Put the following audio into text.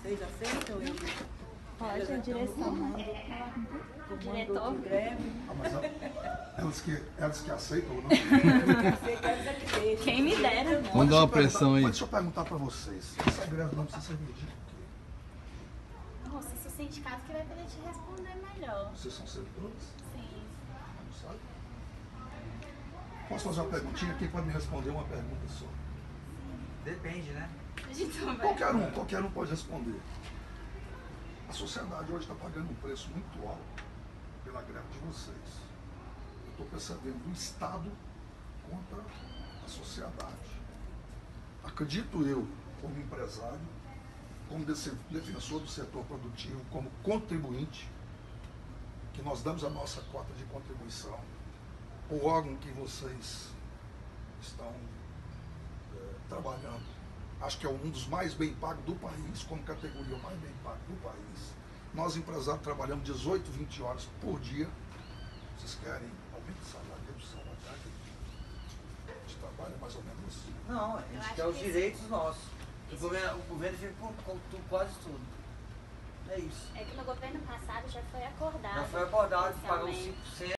vocês aceitam ele? Pode, a direção, mas o diretor. De greve? Mas elas que aceitam ou não? Você quer dizer que deixa. Quem me dera. Vamos dar uma pressão aí. Mas deixa eu perguntar pra vocês. Essa greve não precisa servir de quê? Nossa, esse é o sindicato que vai poder te responder melhor. Vocês são servidores? Sim. Não sabe? Posso fazer uma perguntinha? Quem pode me responder uma pergunta só? Depende, né? A gente também. Qualquer um pode responder. A sociedade hoje está pagando um preço muito alto pela greve de vocês. Eu estou percebendo o Estado contra a sociedade. Acredito eu, como empresário, como defensor do setor produtivo, como contribuinte, que nós damos a nossa cota de contribuição, o órgão que vocês estão trabalhando. Acho que é um dos mais bem pagos do país, como categoria mais bem pago do país. Nós, empresários, trabalhamos 18, 20 horas por dia. Vocês querem aumento de salário, redução da carga de trabalho, mais ou menos isso? Não, a gente quer os direitos nossos. O governo fica com quase tudo. É isso. É que no governo passado já foi acordado. Já foi acordado de pagar os inicialmente. 5%.